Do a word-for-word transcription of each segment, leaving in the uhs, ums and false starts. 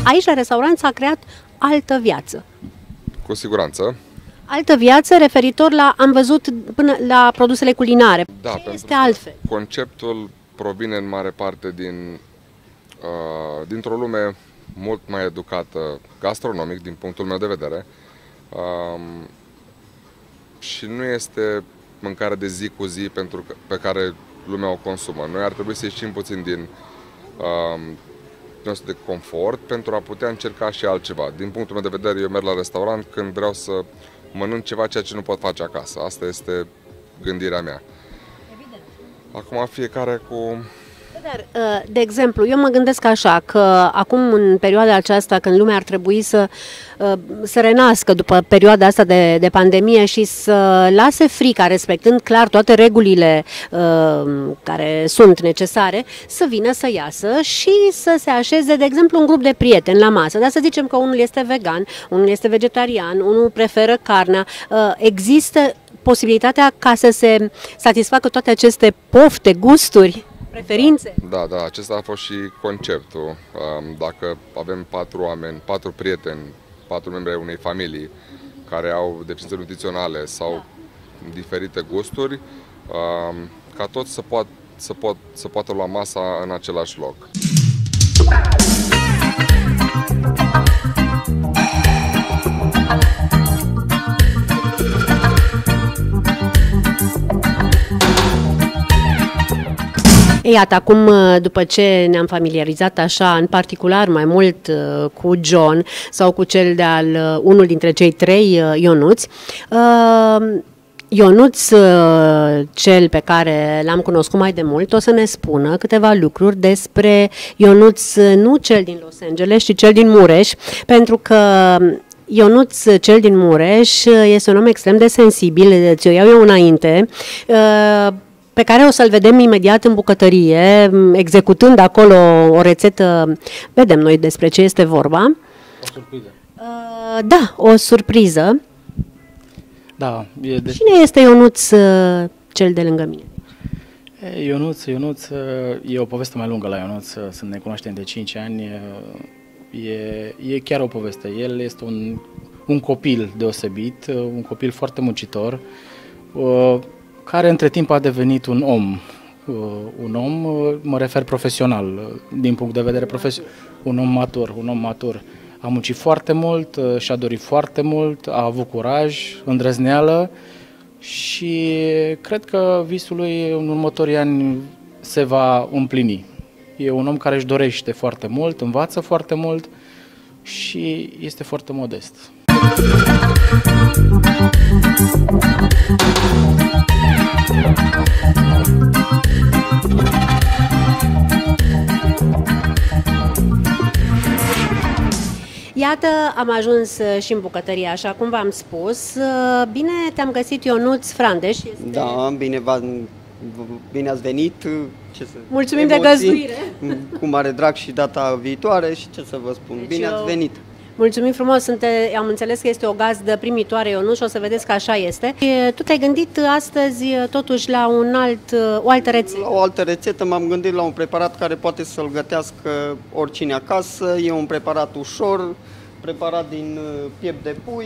aici la restaurant s-a creat altă viață. Cu siguranță. Altă viață referitor la, am văzut, până la produsele culinare. Da, Ce este altfel? Conceptul provine în mare parte din, uh, dintr-o lume mult mai educată gastronomic, din punctul meu de vedere. Uh, și nu este mâncare de zi cu zi pentru că, pe care lumea o consumă. Noi ar trebui să ieșim puțin din uh, nostru de confort pentru a putea încerca și altceva. Din punctul meu de vedere, eu merg la restaurant când vreau să mănânc ceva ceea ce nu pot face acasă. Asta este gândirea mea. Evident. Acum fiecare cu... Dar, de exemplu, eu mă gândesc așa, că acum în perioada aceasta, când lumea ar trebui să, să renască după perioada asta de, de pandemie și să lase frica, respectând clar toate regulile uh, care sunt necesare, să vină să iasă și să se așeze, de exemplu, un grup de prieteni la masă. Dar să zicem că unul este vegan, unul este vegetarian, unul preferă carnea. Uh, există posibilitatea ca să se satisfacă toate aceste pofte, gusturi, preferințe? Da, da, acesta a fost și conceptul. Dacă avem patru oameni, patru prieteni, patru membri ai unei familii care au deficiențe nutriționale sau da. diferite gusturi, ca toți să, poat, să, pot, să poată lua masa în același loc. Iată, acum, după ce ne-am familiarizat așa, în particular, mai mult cu John sau cu cel de-al unul dintre cei trei Ionuți, Ionuț, cel pe care l-am cunoscut mai de mult, o să ne spună câteva lucruri despre Ionuț, nu cel din Los Angeles, ci cel din Mureș, pentru că Ionuț, cel din Mureș, este un om extrem de sensibil, ți-o iau eu înainte, pe care o să-l vedem imediat în bucătărie, executând acolo o rețetă. Vedem noi despre ce este vorba. O surpriză. Uh, da, o surpriză. Da, e de... Cine este Ionuț, uh, cel de lângă mine? Ionuț, Ionuț, e o poveste mai lungă la Ionuț, sunt ne cunoaștem de cinci ani, e, e chiar o poveste. El este un, un copil deosebit, un copil foarte muncitor, uh, care între timp a devenit un om, un om, mă refer profesional, din punct de vedere profesional, un om matur, un om matur. A muncit foarte mult, și-a dorit foarte mult, a avut curaj, îndrăzneală și cred că visul lui în următorii ani se va împlini. E un om care își dorește foarte mult, învață foarte mult și este foarte modest. Iată, am ajuns și în bucătărie, așa cum v-am spus. Bine te-am găsit, Ionuț Frandeș. Este... Da, bine, bine ați venit. Ce să... Mulțumim emoții, de găzduire. Cu mare drag și data viitoare și ce să vă spun, deci bine eu... ați venit. Mulțumim frumos, Sunt, am înțeles că este o gazdă primitoare, Ionuț, și o să vedeți că așa este. Tu te-ai gândit astăzi totuși la un alt, o altă rețetă? La o altă rețetă m-am gândit la un preparat care poate să-l gătească oricine acasă. E un preparat ușor, preparat din piept de pui,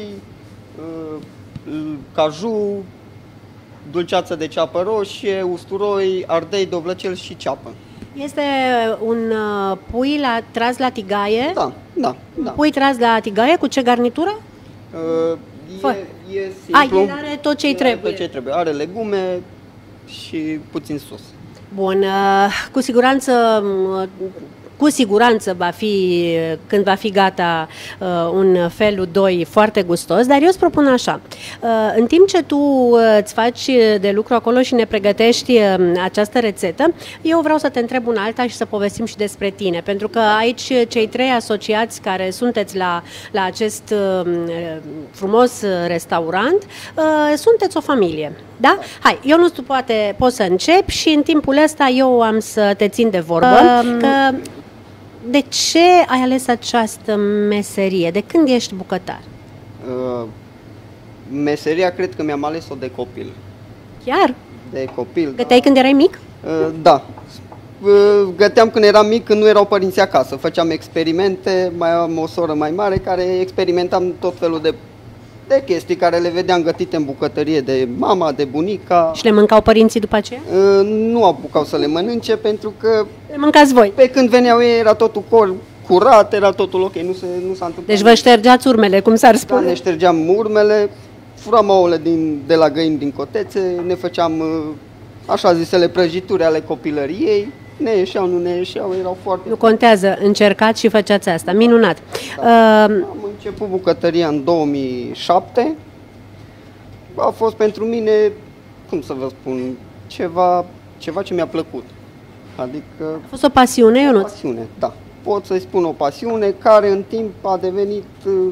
caju, dulceață de ceapă roșie, usturoi, ardei, dovlăcel și ceapă. Este un pui la, tras la tigaie? Da, da, da. Pui tras la tigaie, cu ce garnitură? Uh, e, e simplu. A, el are tot ce-i trebuie. Tot ce trebuie. Are legume și puțin sos. Bun, cu siguranță... Cu siguranță va fi, când va fi gata, un felul doi foarte gustos, dar eu îți propun așa, în timp ce tu îți faci de lucru acolo și ne pregătești această rețetă, eu vreau să te întreb una alta și să povestim și despre tine, pentru că aici cei trei asociați care sunteți la, la acest frumos restaurant, sunteți o familie. Da? Hai, eu nu știu, poate poți să încep și în timpul ăsta eu am să te țin de vorbă. Um, că de ce ai ales această meserie? De când ești bucătar? Uh, meseria cred că mi-am ales-o de copil. Chiar? De copil. Găteai da. când erai mic? Uh, da. găteam când eram mic, când nu erau părinții acasă. Făceam experimente, mai am o soră mai mare care experimentam tot felul de, de chestii care le vedeam gătite în bucătărie de mama, de bunica. Și le mâncau părinții după aceea? Nu apucau să le mănânce pentru că le mâncați voi. Pe când veneau ei era totul cor, curat, era totul ok, nu, se, nu s-a întâmplat. Deci vă ștergeați urmele, cum s-ar spune? Da, ne ștergeam urmele, furam ouăle din, de la găini din cotețe, ne făceam așa zisele prăjituri ale copilăriei, ne ieșeau, nu ne ieșeau, erau foarte... Nu contează, încercați și făceați asta, minunat. Da. Uh... Am început bucătăria în două mii șapte, a fost pentru mine, cum să vă spun, ceva, ceva ce mi-a plăcut. Adică... A fost o pasiune, Ionuț? O pasiune, da. Pot să-i spun o pasiune care în timp a devenit...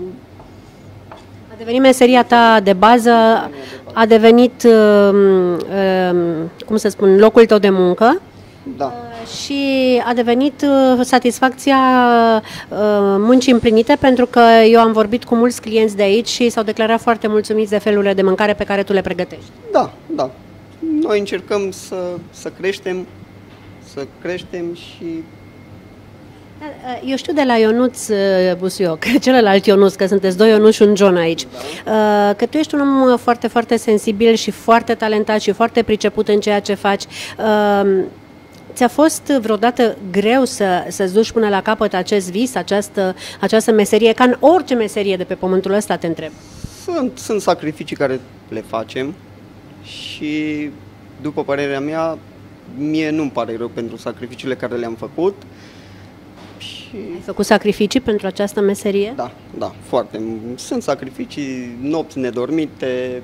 A devenit meseria ta de bază, a devenit, cum să spun, locul tău de muncă. Da. Și a devenit satisfacția muncii împlinite, pentru că eu am vorbit cu mulți clienți de aici și s-au declarat foarte mulțumiți de felurile de mâncare pe care tu le pregătești. Da, da. Noi încercăm să, să creștem, să creștem și... Eu știu de la Ionuț Busuioc, celălalt Ionuț, că sunteți doi Ionuț și un John aici, da. Că tu ești un om foarte, foarte sensibil și foarte talentat și foarte priceput în ceea ce faci. Ți-a fost vreodată greu să, să-ți duci până la capăt acest vis, această, această meserie, ca în orice meserie de pe pământul ăsta, te întreb? Sunt, sunt sacrificii care le facem și, după părerea mea, mie nu-mi pare rău pentru sacrificiile care le-am făcut. Și... Ai făcut sacrificii pentru această meserie? Da, da, foarte. Sunt sacrificii, nopți nedormite,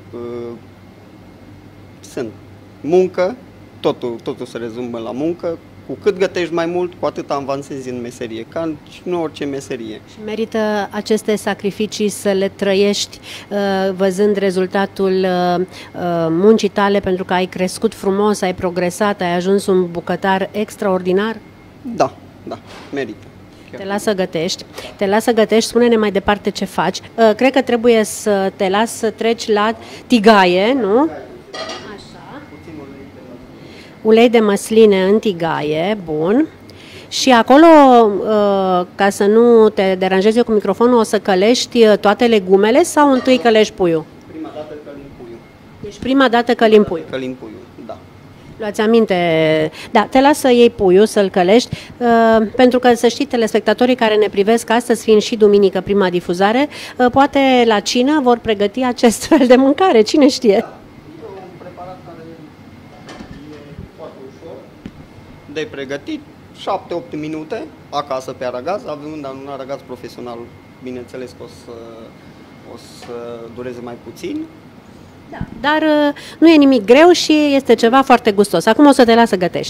sunt muncă, totul, totul se rezumă la muncă. Cu cât gătești mai mult, cu atât avansezi în meserie, ca și în orice meserie. Și merită aceste sacrificii să le trăiești văzând rezultatul muncii tale, pentru că ai crescut frumos, ai progresat, ai ajuns un bucătar extraordinar? Da, da, merită. Te las să gătești, te las să gătești, spune-ne mai departe ce faci. Cred că trebuie să te las să treci la tigaie, nu? Așa. Ulei de măsline în tigaie, bun. Și acolo, ca să nu te deranjezi eu cu microfonul, o să călești toate legumele sau întâi călești puiul? Prima dată călim puiul. Deci prima dată călim puiul. Călim puiul, da. Luați aminte, da, te las să iei puiul, să-l călești, uh, pentru că să știi, telespectatorii care ne privesc astăzi, fiind și duminică prima difuzare, uh, poate la cină vor pregăti acest fel de mâncare, cine știe? Da. E un preparat care e foarte ușor de pregătit, șapte opt minute acasă pe aragaz, având un aragaz profesional, bineînțeles că o să, o să dureze mai puțin. Da, dar uh, nu e nimic greu și este ceva foarte gustos. Acum o să te las să gătești.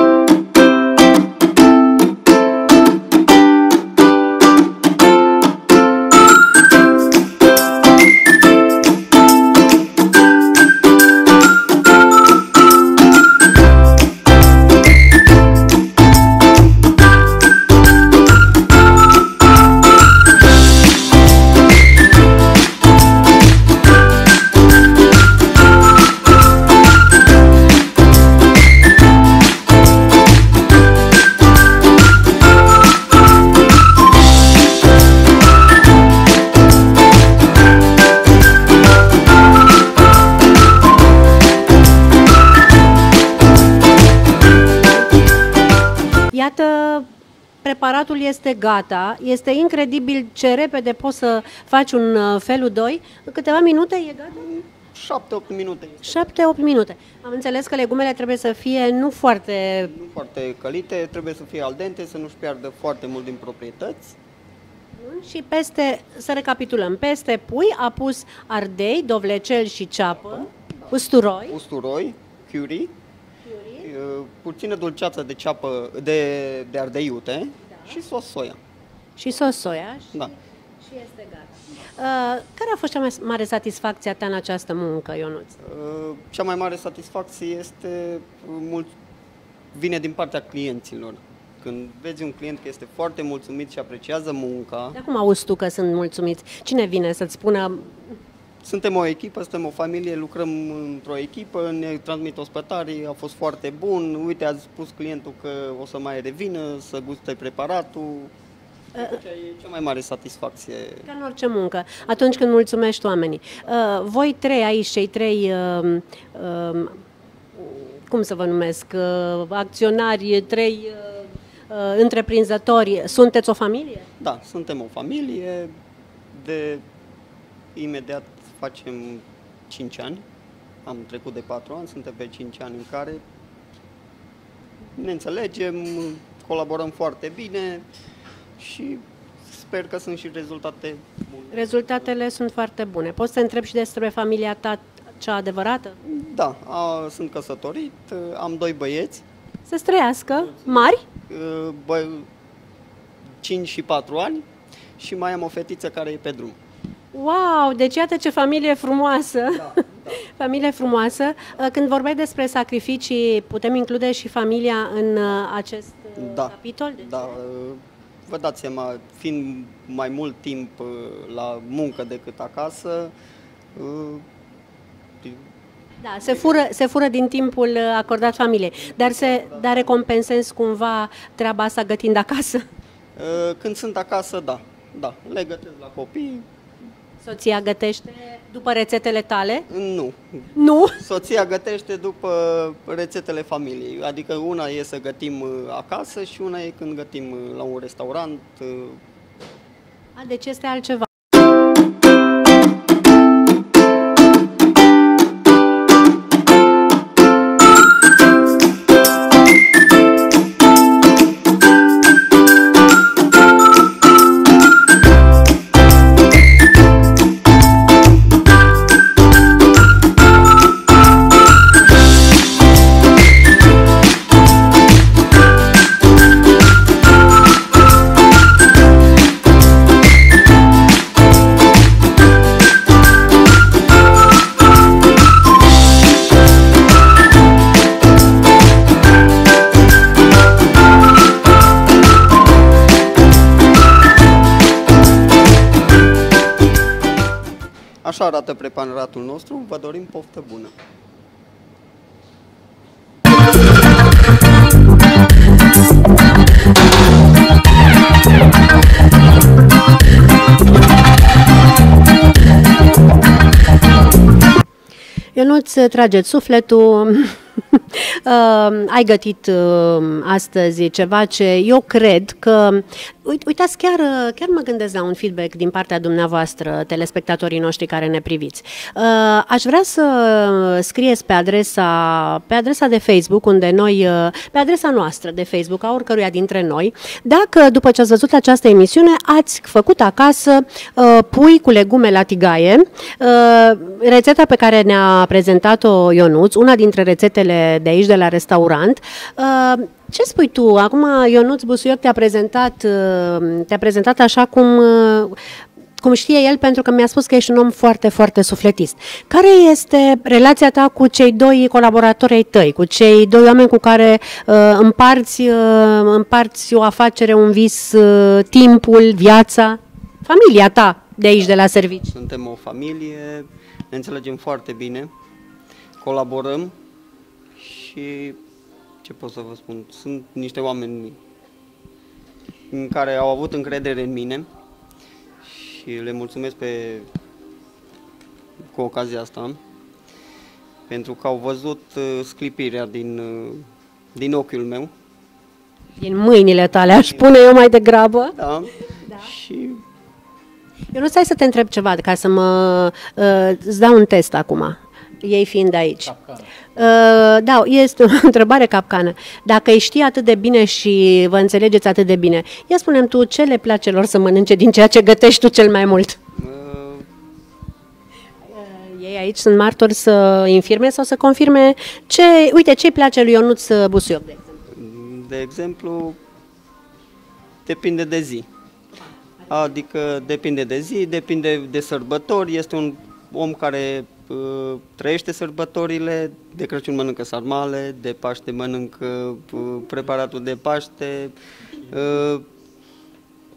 Iată, preparatul este gata, este incredibil ce repede poți să faci un felul doi. În câteva minute e gata? șapte opt minute. șapte opt minute. Am înțeles că legumele trebuie să fie nu foarte... Nu foarte călite, trebuie să fie al dente, să nu-și piardă foarte mult din proprietăți. Și peste, să recapitulăm, peste pui a pus ardei, dovlecel și ceapă, usturoi. Usturoi, curry. Puțină dulceață de ceapă, de, de ardei iute, da. Și sos soia. Și sos soia și, da. Și este gata. Uh, care a fost cea mai mare satisfacție a ta în această muncă, Ionuț? Uh, cea mai mare satisfacție este mult, vine din partea clienților. Când vezi un client că este foarte mulțumit și apreciază munca... De cum auzi tu că sunt mulțumiți? Cine vine să-ți spună... suntem o echipă, suntem o familie, lucrăm într-o echipă, ne transmit ospătarii, a fost foarte bun. Uite, a spus clientul că o să mai revină, să guste preparatul. Deci e cea mai mare satisfacție. Ca în orice muncă, atunci când mulțumești oamenii. Voi trei aici, cei trei, cum să vă numesc, acționari, trei întreprinzători, sunteți o familie? Da, suntem o familie. De imediat facem cinci ani. Am trecut de patru ani, suntem pe cinci ani în care ne înțelegem, colaborăm foarte bine și sper că sunt și rezultate bune. Rezultatele sunt foarte bune. Poți să întreb și despre familia ta, cea adevărată? Da, a, sunt căsătorit, am doi băieți. Să străiască, mari? Bă, cinci și patru ani și mai am o fetiță care e pe drum. Wow, deci iată ce familie frumoasă! Da, da. Familie frumoasă. Când vorbeai despre sacrificii, putem include și familia în acest da, capitol? De da, vă dați seama, fiind mai mult timp la muncă decât acasă, da, se fură, se fură din timpul acordat familiei, dar, se, dar recompensezi cumva treaba asta gătind acasă? Când sunt acasă, da, da, le gătesc la copii. Soția gătește după rețetele tale? Nu. Nu? Soția gătește după rețetele familiei, adică una e să gătim acasă și una e când gătim la un restaurant. A, deci este altceva. Așa arată preparatul nostru, vă dorim poftă bună! Ionuț, trageți sufletul. Uh, ai gătit uh, astăzi ceva ce eu cred că... Uit, uitați, chiar, chiar mă gândesc la un feedback din partea dumneavoastră, telespectatorii noștri care ne priviți. Uh, aș vrea să scrieți pe adresa, pe adresa de Facebook, unde noi, uh, pe adresa noastră de Facebook, a oricăruia dintre noi, dacă după ce ați văzut această emisiune ați făcut acasă uh, pui cu legume la tigaie, uh, rețeta pe care ne-a prezentat-o Ionuț, una dintre rețetele de aici, de la restaurant. Uh, Ce spui tu? Acum Ionuț Busuioc te-a prezentat, te-a prezentat așa cum, cum știe el, pentru că mi-a spus că ești un om foarte, foarte sufletist. Care este relația ta cu cei doi colaboratori ai tăi, cu cei doi oameni cu care uh, împarți, uh, împarți o afacere, un vis, uh, timpul, viața, familia ta de aici, de la serviciu? Suntem o familie, ne înțelegem foarte bine, colaborăm și... Ce pot să vă spun? Sunt niște oameni în care au avut încredere în mine și le mulțumesc pe, cu ocazia asta pentru că au văzut sclipirea din, din ochiul meu. Din mâinile tale, aș spune eu mai degrabă. Da. Da. Și... Eu nu stai să te întreb ceva, ca să mă... Uh, îți dau un test acum, ei fiind aici. Capcană. Uh, da, este o întrebare capcană. Dacă îi știi atât de bine și vă înțelegeți atât de bine, ia spune-mi tu ce le place lor să mănânce din ceea ce gătești tu cel mai mult? Uh... Uh, ei aici sunt martori să infirme sau să confirme ce... Uite, ce îi place lui Ionuț Busuioc, de exemplu? De exemplu, depinde de zi. Adică depinde de zi, depinde de sărbători, este un om care uh, trăiește sărbătorile, de Crăciun mănâncă sarmale, de Paște mănâncă uh, preparatul de Paște, uh,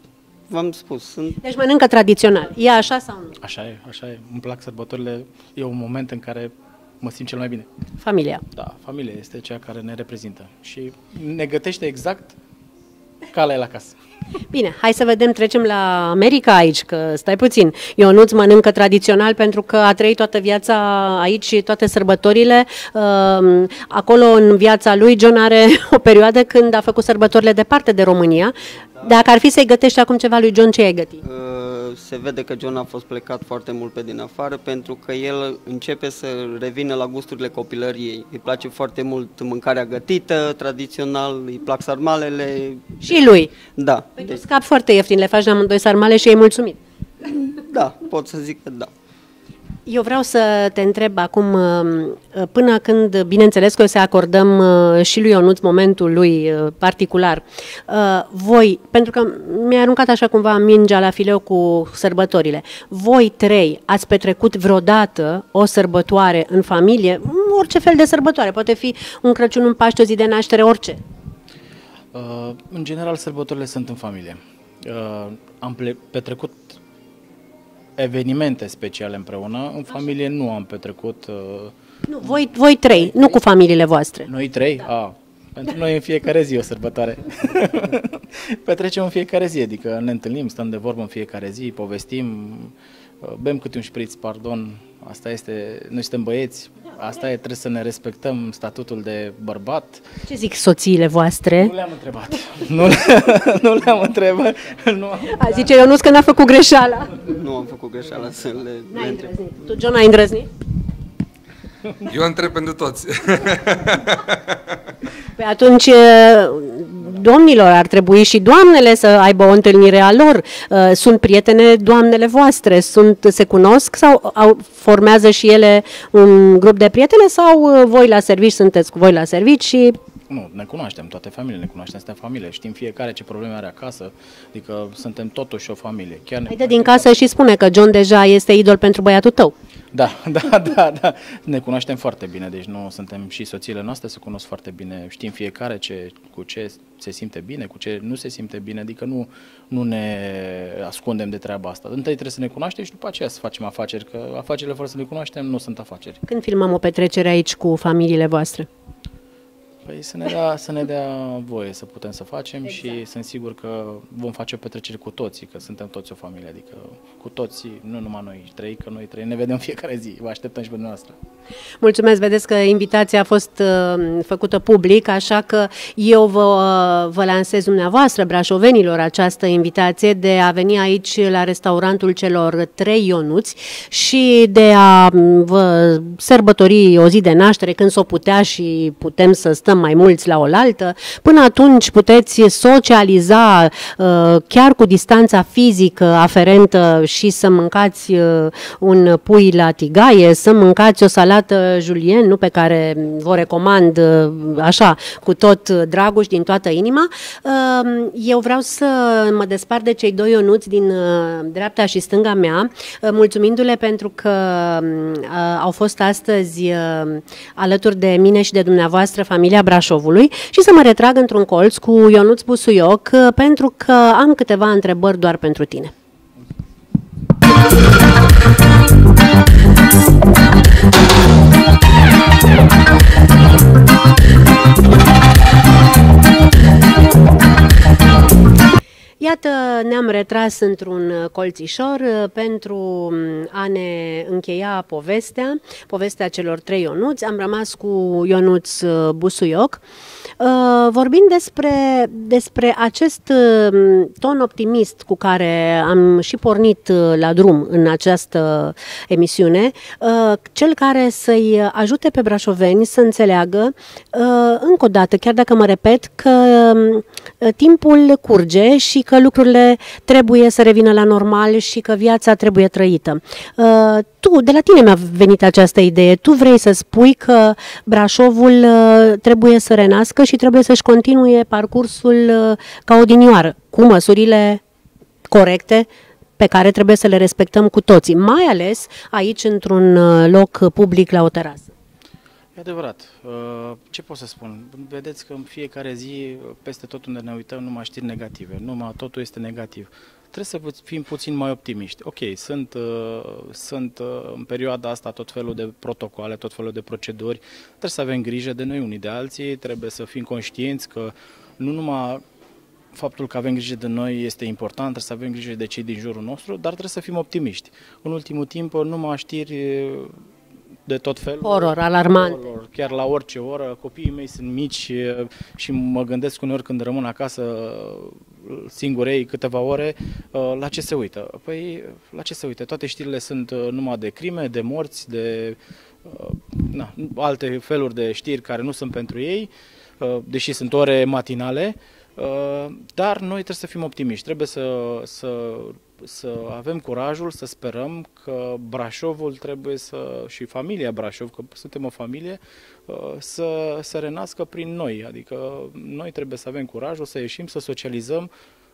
v-am spus. Sunt... Deci mănâncă tradițional. E așa sau nu? Așa e, așa e. Îmi plac sărbătorile. E un moment în care mă simt cel mai bine. Familia. Da, familia este cea care ne reprezintă și ne gătește exact ca la el acasă. Bine, hai să vedem, trecem la America aici, că stai puțin. Ionuț mănâncă tradițional pentru că a trăit toată viața aici și toate sărbătorile. Acolo, în viața lui, John are o perioadă când a făcut sărbătorile departe de România. Dacă ar fi să-i gătești acum ceva lui John, ce ai găti? Se vede că John a fost plecat foarte mult pe din afară pentru că el începe să revină la gusturile copilăriei. Îi place foarte mult mâncarea gătită, tradițional, îi plac sarmalele. Și lui? Da. Păi tu scapi foarte ieftin, le faci de amândoi sarmale și e mulțumit. Da, pot să zic că da. Eu vreau să te întreb acum, până când, bineînțeles că o să acordăm și lui Ionuț momentul lui particular, voi, pentru că mi-a aruncat așa cumva mingea la fileu cu sărbătorile, voi trei ați petrecut vreodată o sărbătoare în familie, orice fel de sărbătoare, poate fi un Crăciun, un Paște, o zi de naștere, orice? În general, sărbătorile sunt în familie. Am petrecut evenimente speciale împreună. În familie nu am petrecut... Uh, nu, voi, voi trei, nu cu familiile voastre. Noi trei? Da. A, pentru noi în fiecare zi o sărbătoare. Petrecem în fiecare zi, adică ne întâlnim, stăm de vorbă în fiecare zi, povestim, bem câte un șpriț, pardon, asta este, noi suntem băieți, asta e, trebuie să ne respectăm statutul de bărbat. Ce zic soțiile voastre? Nu le-am întrebat. Nu, nu le-am întrebat. Nu am... A, zice Ionuț că n-a făcut greșeala. Nu am făcut greșeala să le, le întreb. Tu, John, ai îndrăznit? Eu întreb pentru toți. Păi atunci, domnilor, ar trebui și doamnele să aibă o întâlnire a lor. Sunt prietene doamnele voastre, sunt, se cunosc sau au, formează și ele un grup de prietene sau voi la servici sunteți cu voi la servici și... Nu, ne cunoaștem, toate familiile ne cunoaștem, suntem familie, știm fiecare ce probleme are acasă, adică suntem totuși o familie. Chiar ne Haide din casă și spune că John deja este idol pentru băiatul tău. Da, da, da, da, ne cunoaștem foarte bine, deci nu suntem și soțiile noastre, se cunosc foarte bine, știm fiecare ce, cu ce se simte bine, cu ce nu se simte bine, adică nu, nu ne ascundem de treaba asta. Întâi trebuie să ne cunoaștem și după aceea să facem afaceri, că afacerile fără să ne cunoaștem nu sunt afaceri. Când filmăm o petrecere aici cu familiile voastre? Păi să ne, dea, să ne dea voie să putem să facem exact. Și sunt sigur că vom face o petrecere cu toții, că suntem toți o familie, adică cu toții, nu numai noi trei, că noi trei ne vedem fiecare zi, vă așteptăm și pe dumneavoastră. Mulțumesc, vedeți că invitația a fost uh, făcută public, așa că eu vă, uh, vă lansez dumneavoastră, brașovenilor, această invitație de a veni aici la restaurantul celor trei Ionuți și de a vă sărbători o zi de naștere când s-o putea și putem să stăm mai mulți la oaltă. Până atunci puteți socializa uh, chiar cu distanța fizică aferentă și să mâncați uh, un pui la tigaie, să mâncați o salată julien, nu, pe care vă recomand uh, așa, cu tot dragul și din toată inima. Uh, eu vreau să mă despart de cei doi Ionuți din uh, dreapta și stânga mea, uh, mulțumindu-le pentru că uh, au fost astăzi uh, alături de mine și de dumneavoastră, familia Brașovului, și să mă retrag într-un colț cu Ionuț Busuioc pentru că am câteva întrebări doar pentru tine. Iată, ne-am retras într-un colțișor pentru a ne încheia povestea, povestea celor trei Ionuți. Am rămas cu Ionuț Busuioc, vorbind despre, despre acest ton optimist cu care am și pornit la drum în această emisiune, cel care să-i ajute pe brașoveni să înțeleagă, încă o dată, chiar dacă mă repet, că timpul curge și că lucrurile trebuie să revină la normal și că viața trebuie trăită. Uh, tu, de la tine mi-a venit această idee, tu vrei să spui că Brașovul uh, trebuie să renască și trebuie să-și continue parcursul uh, ca odinioară, cu măsurile corecte pe care trebuie să le respectăm cu toții, mai ales aici într-un uh, loc public la o terasă. E adevărat. Ce pot să spun? Vedeți că în fiecare zi, peste tot unde ne uităm, numai știri negative. Numai totul este negativ. trebuie să fim puțin mai optimiști. Ok, sunt, uh, sunt uh, în perioada asta tot felul de protocoale, tot felul de proceduri, trebuie să avem grijă de noi unii de alții, trebuie să fim conștienți că nu numai faptul că avem grijă de noi este important, trebuie să avem grijă de cei din jurul nostru, dar trebuie să fim optimiști. În ultimul timp, numai știri de tot felul. Horror, alarmant. Horror, chiar la orice oră. Copiii mei sunt mici și mă gândesc uneori când rămân acasă singurei câteva ore, la ce se uită? Păi, la ce se uită? Toate știrile sunt numai de crime, de morți, de na, alte feluri de știri care nu sunt pentru ei, deși sunt ore matinale. Dar noi trebuie să fim optimiști, trebuie să, să, să avem curajul, să sperăm că Brașovul trebuie să, și familia Brașov, că suntem o familie, să, să renască prin noi. Adică noi trebuie să avem curajul să ieșim, să socializăm,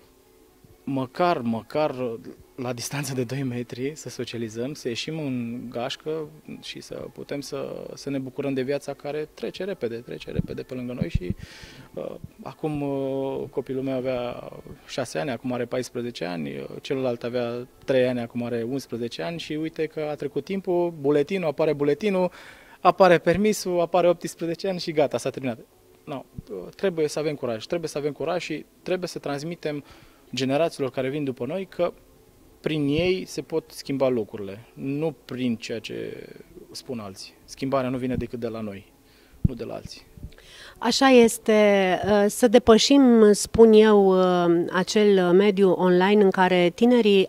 măcar, măcar la distanță de doi metri, să socializăm, să ieșim în gașcă și să putem să, să ne bucurăm de viața care trece repede, trece repede pe lângă noi și uh, acum uh, copilul meu avea șase ani, acum are paisprezece ani, uh, celălalt avea trei ani, acum are unsprezece ani și uite că a trecut timpul, buletinul, apare buletinul, apare permisul, apare optsprezece ani și gata, s-a terminat. No, uh, trebuie să avem curaj, trebuie să avem curaj și trebuie să transmitem generațiilor care vin după noi că prin ei se pot schimba lucrurile, nu prin ceea ce spun alții. Schimbarea nu vine decât de la noi, nu de la alții. Așa este, să depășim, spun eu, acel mediu online în care tinerii,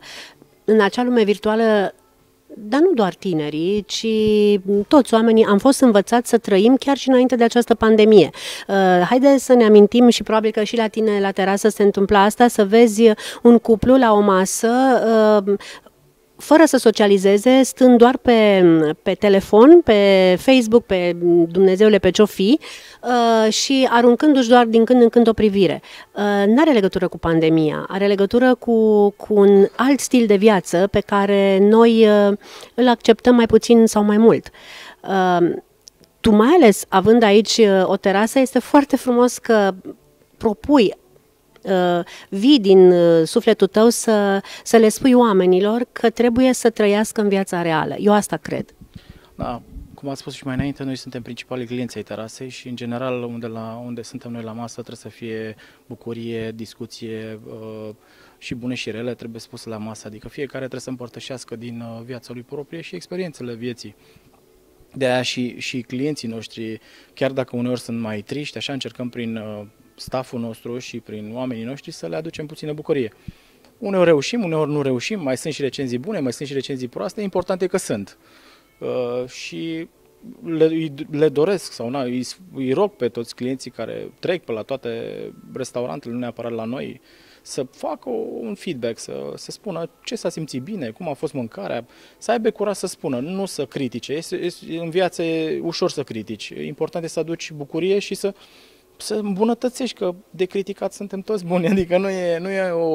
în acea lume virtuală, dar nu doar tinerii, ci toți oamenii am fost învățați să trăim chiar și înainte de această pandemie. Uh, haide să ne amintim și probabil că și la tine la terasă se întâmplă asta, să vezi un cuplu la o masă uh, fără să socializeze, stând doar pe, pe telefon, pe Facebook, pe Dumnezeule, pe ce-o fi, uh, și aruncându-și doar din când în când o privire. Uh, n-are legătură cu pandemia, are legătură cu, cu un alt stil de viață pe care noi uh, îl acceptăm mai puțin sau mai mult. Uh, tu mai ales, având aici uh, o terasă, este foarte frumos că propui Uh, vii din uh, sufletul tău să, să le spui oamenilor că trebuie să trăiască în viața reală. Eu asta cred. Da, cum ați spus și mai înainte, noi suntem principalii clienți ai terasei și în general unde, la, unde suntem noi la masă trebuie să fie bucurie, discuție uh, și bune și rele trebuie spuse la masă. Adică fiecare trebuie să împărtășească din uh, viața lui proprie și experiențele vieții. De aia și, și clienții noștri, chiar dacă uneori sunt mai triști, așa încercăm prin uh, stafful nostru și prin oamenii noștri să le aducem puțină bucurie. Uneori reușim, uneori nu reușim, mai sunt și recenzii bune, mai sunt și recenzii proaste, important e că sunt. Uh, și le, le doresc sau na, îi, îi rog pe toți clienții care trec pe la toate restaurantele, nu neapărat la noi, să facă un feedback, să, să spună ce s-a simțit bine, cum a fost mâncarea, să aibă curaj să spună, nu să critique. Este, este, în viață e ușor să critici, important e să aduci bucurie și să să îmbunătățești, că de criticat suntem toți buni, adică nu e, nu e, o,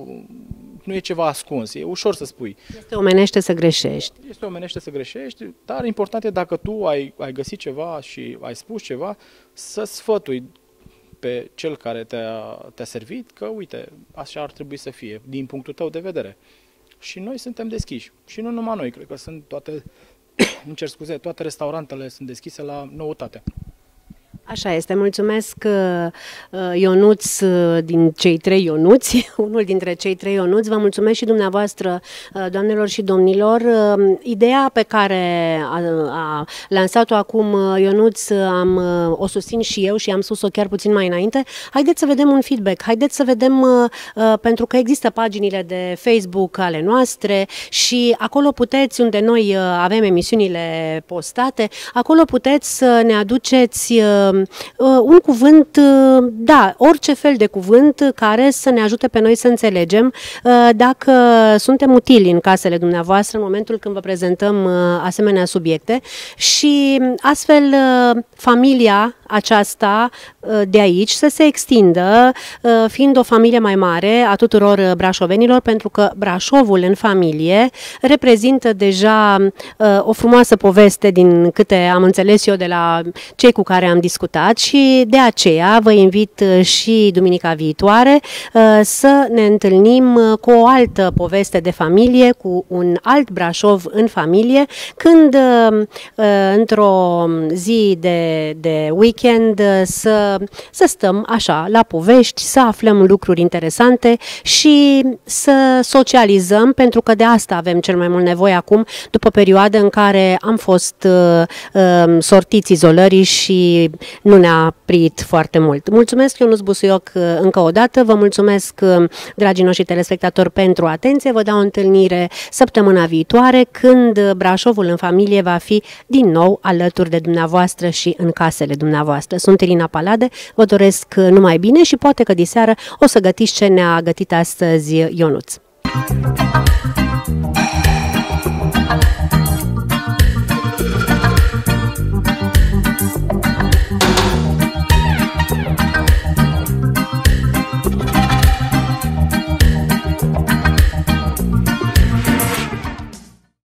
nu e ceva ascuns, e ușor să spui. Este omenește să greșești. Este omenește să greșești, dar important e dacă tu ai, ai găsit ceva și ai spus ceva, să sfătui pe cel care te-a, te-a servit, că uite, așa ar trebui să fie, din punctul tău de vedere. Și noi suntem deschiși. Și nu numai noi, cred că sunt toate, îmi cer scuze, toate restaurantele sunt deschise la noutate. Așa este, mulțumesc Ionuț din cei trei Ionuți, unul dintre cei trei Ionuți, vă mulțumesc și dumneavoastră, doamnelor și domnilor. Ideea pe care a, a lansat-o acum Ionuț, am, o susțin și eu și am spus-o chiar puțin mai înainte. Haideți să vedem un feedback, haideți să vedem, pentru că există paginile de Facebook ale noastre și acolo puteți, unde noi avem emisiunile postate, acolo puteți să ne aduceți un cuvânt, da, orice fel de cuvânt care să ne ajute pe noi să înțelegem dacă suntem utili în casele dumneavoastră în momentul când vă prezentăm asemenea subiecte și astfel familia aceasta de aici să se extindă, fiind o familie mai mare a tuturor brașovenilor, pentru că Brașovul în familie reprezintă deja o frumoasă poveste din câte am înțeles eu de la cei cu care am discutat și de aceea vă invit și duminica viitoare să ne întâlnim cu o altă poveste de familie, cu un alt Brașov în familie, când într-o zi de, de weekend să, să stăm așa la povești, să aflăm lucruri interesante și să socializăm, pentru că de asta avem cel mai mult nevoie acum, după o perioadă în care am fost uh, uh, sortiți izolării și nu ne-a prit foarte mult. Mulțumesc, Ionuț Busuioc, uh, încă o dată, vă mulțumesc, uh, dragii noștri telespectatori, pentru atenție, vă dau o întâlnire săptămâna viitoare, când Brașovul în familie va fi din nou alături de dumneavoastră și în casele dumneavoastră. Sunt Irina Palade, vă doresc numai bine și poate că diseară o să gătiți ce ne-a gătit astăzi Ionuț.